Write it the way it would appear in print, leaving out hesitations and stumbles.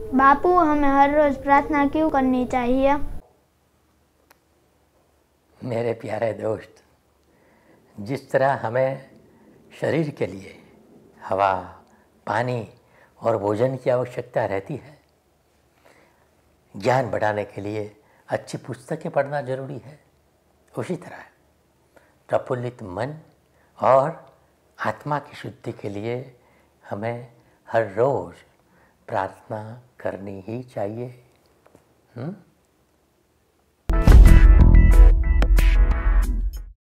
बापू, हमें हर रोज प्रार्थना क्यों करनी चाहिए? मेरे प्यारे दोस्त, जिस तरह हमें शरीर के लिए हवा, पानी और भोजन की आवश्यकता रहती है, ज्ञान बढ़ाने के लिए अच्छी पुस्तकें पढ़ना जरूरी है, उसी तरह प्रफुल्लित मन और आत्मा की शुद्धि के लिए हमें हर रोज़ प्रार्थना करनी ही चाहिए।